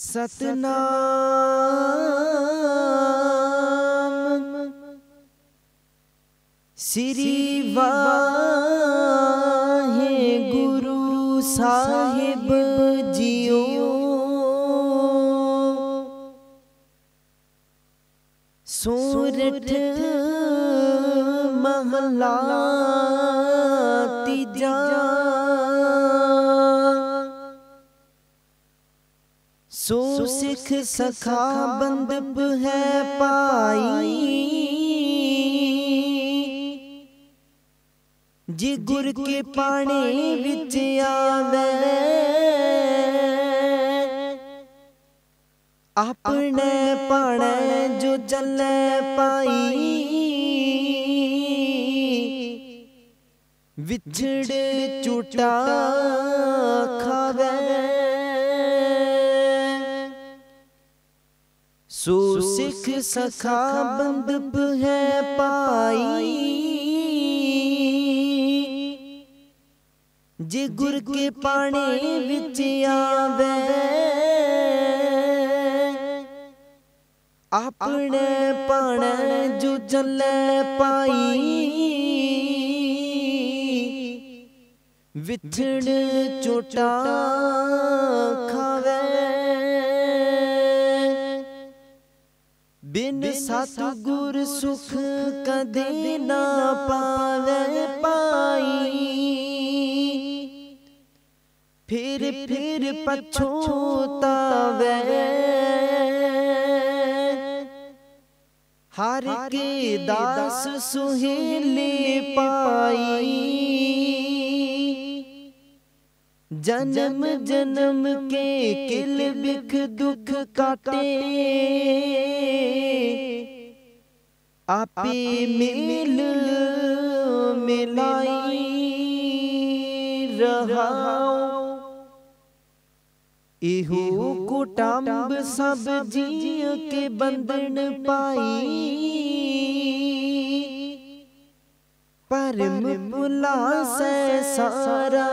सतनाम श्री वाहेगुरु साहिब जियो। सोरठ महला तीजा सो सिख सखा बंदप है पाई। जे गुर के पाने विच आवे अपने पाने जो चले पाई। विछड़ चूटा खावे सो सिख सखा बंदप है पाई। जे गुर के पाने विच आवे अपने पाने जो चले पाई। विछड़ चोटा खावे बिन सतगुर सुख कदे ना पावे पाई। फिर पछोतावे हर के दास सुहेले पाई। जन्म जन्म के किल बिख दुख काटे आपे मेल मिलाई रहाओ। इहो कुटुंब सब जिय के बंधन पाई। परम भुला से सारा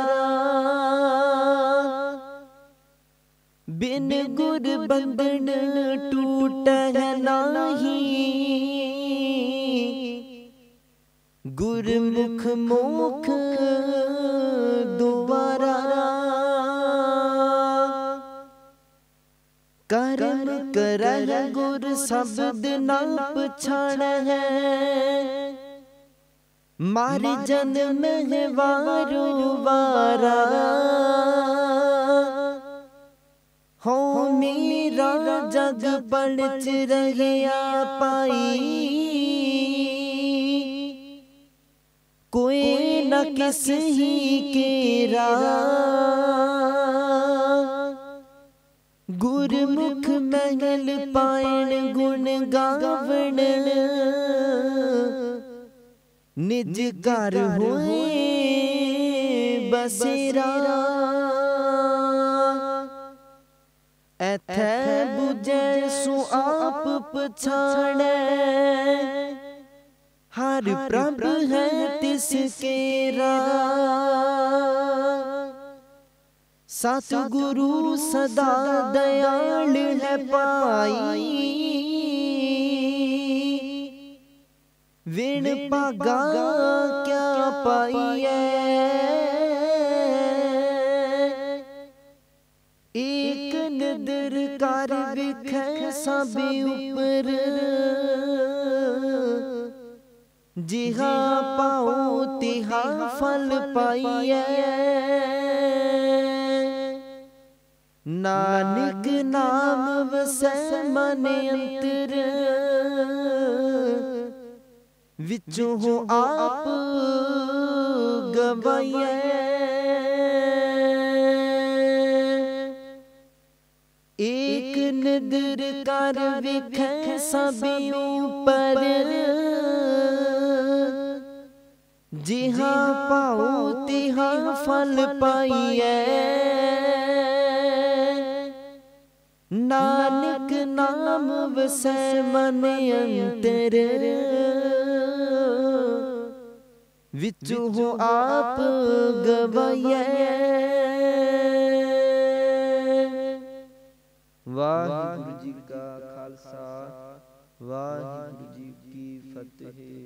बिन गुर बंधन टूट नाही। गुरमुख मोख द्वारा कर्म कर गुर शब्द न पछाण है। मार जन्म है वारो वारा हो मेरा जग पलच रहिया पाई। कोई न किस ही केरा गुरमुख महल पायण गुण गावण। निज घर होए बसेरा एथे बुझे सो आप पछाणे। हर प्रभ है तिसकेरा सतगुरु सदा दयाल है पाई। विण पागा क्या पाइए एक नदर कर विखे सबे ऊपर। जिहा पाओ तिहा फल पाइए। नानक नाम वसै मन अंतर विचों हो आप गवाइए। एक नदर कर विखे सबे ऊपर। जिहा पाओ तिहा फल पाइए। नानक नाम वसै मन अंतर विचों हो आप गवाइए। वाहिगुरु जी का खालसा वाहिगुरु जी की फतेह।